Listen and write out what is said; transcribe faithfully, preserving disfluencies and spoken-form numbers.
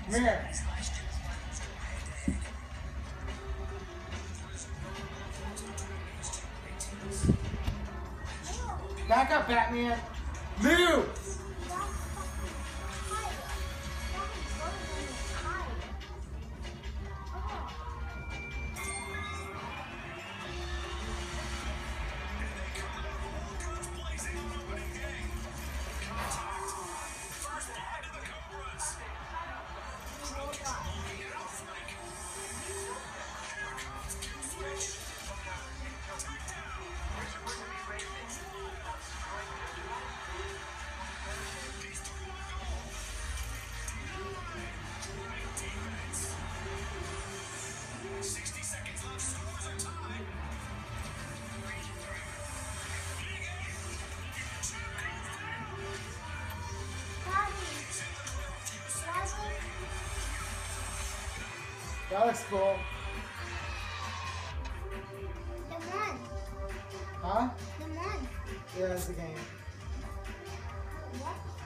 Come here. Back up, Batman. Move! That looks cool. The one. Huh? The one. Yeah, it's a game. What?